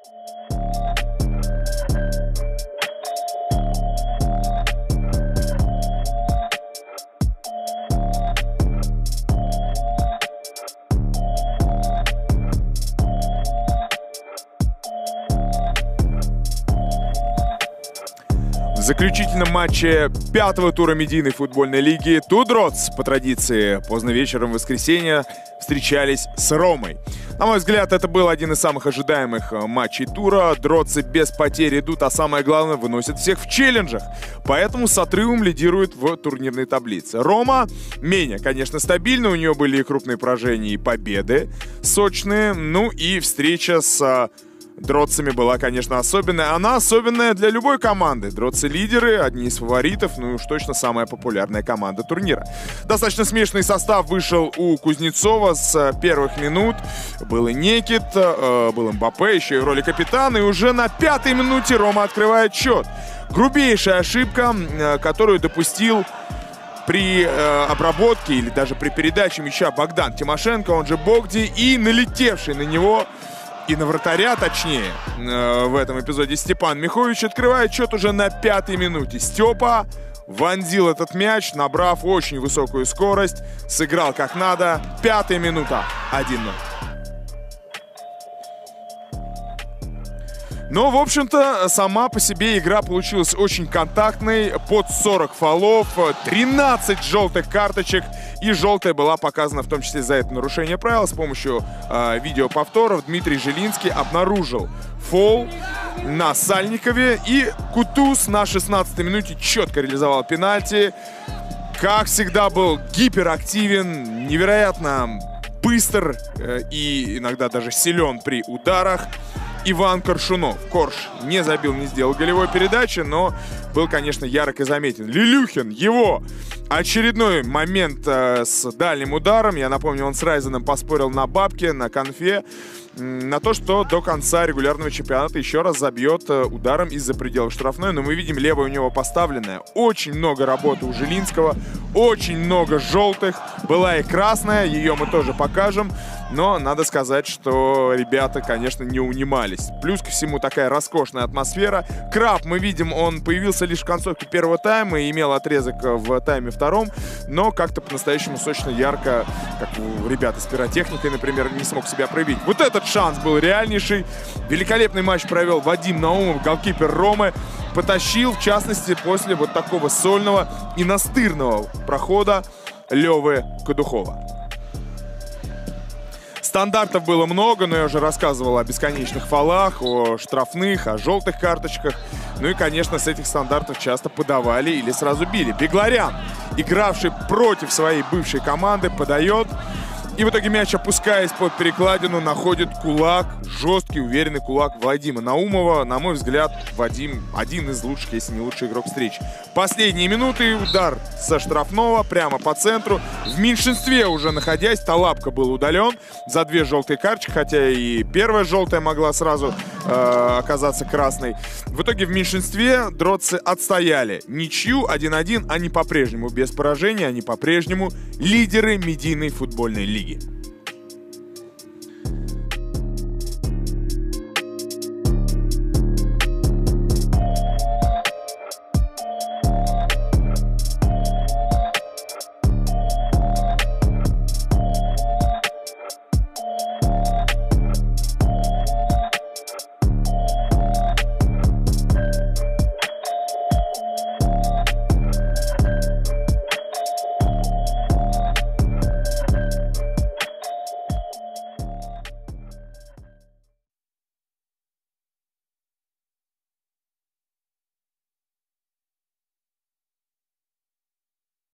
В заключительном матче 5-го тура медийной футбольной лиги Тудроц, по традиции, поздно вечером в воскресенье встречались с Ромой. На мой взгляд, это был один из самых ожидаемых матчей тура. Дроцы без потерь идут, а самое главное, выносят всех в челленджах. Поэтому с отрывом лидирует в турнирной таблице. Рома менее, конечно, стабильна. У нее были и крупные поражения, и победы сочные. Ну и встреча с Дроцами была, конечно, особенная. Она особенная для любой команды. Дроцы лидеры, одни из фаворитов, ну и уж точно самая популярная команда турнира. Достаточно смешанный состав вышел у Кузнецова с первых минут. Был и Некит, был Мбаппе, еще и в роли капитана. И уже на 5-й минуте Рома открывает счет. Грубейшая ошибка, которую допустил при обработке или даже при передаче мяча Богдан Тимошенко, он же Богди, и налетевший на него и на вратаря, точнее, в этом эпизоде Степан Михович открывает счет уже на 5-й минуте. Степа вонзил этот мяч, набрав очень высокую скорость, сыграл как надо. 5-я минута, 1-0. Но, в общем-то, сама по себе игра получилась очень контактной. Под 40 фолов, 13 желтых карточек. И желтая была показана в том числе за это нарушение правил. С помощью видеоповторов Дмитрий Жилинский обнаружил фол на Сальникове. И Кутуз на 16-й минуте четко реализовал пенальти. Как всегда, был гиперактивен, невероятно быстр и иногда даже силен при ударах. Иван Коршунов. Корж не забил, не сделал голевой передачи, но был, конечно, ярок и заметен. Лилюхин, его очередной момент с дальним ударом. Я напомню, он с Райзеном поспорил на бабке, на конфе, на то, что до конца регулярного чемпионата еще раз забьет ударом из-за пределов штрафной. Но мы видим, левая у него поставленная. Очень много работы у Жилинского, очень много желтых. Была и красная, ее мы тоже покажем. Но надо сказать, что ребята, конечно, не унимались. Плюс ко всему такая роскошная атмосфера. Краб, мы видим, он появился лишь в концовке первого тайма и имел отрезок в тайме втором. Но как-то по-настоящему сочно, ярко, как у ребят с пиротехникой, например, не смог себя проявить. Вот этот шанс был реальнейший. Великолепный матч провел Вадим Наумов, голкипер Ромы. Потащил, в частности, после вот такого сольного и настырного прохода Левы Кадухова. Стандартов было много, но я уже рассказывал о бесконечных фолах, о штрафных, о желтых карточках. Ну и, конечно, с этих стандартов часто подавали или сразу били. Бегларян, игравший против своей бывшей команды, подает. И в итоге мяч, опускаясь под перекладину, находит кулак, жесткий, уверенный кулак Вадима Наумова. На мой взгляд, Вадим один из лучших, если не лучший игрок встречи. Последние минуты, удар со штрафного прямо по центру. В меньшинстве уже находясь, Талапка был удален за 2 желтые карточки, хотя и первая желтая могла сразу оказаться красной. В итоге в меньшинстве дроцы отстояли ничью 1-1, они по-прежнему без поражения, они по-прежнему лидеры медийной футбольной лиги.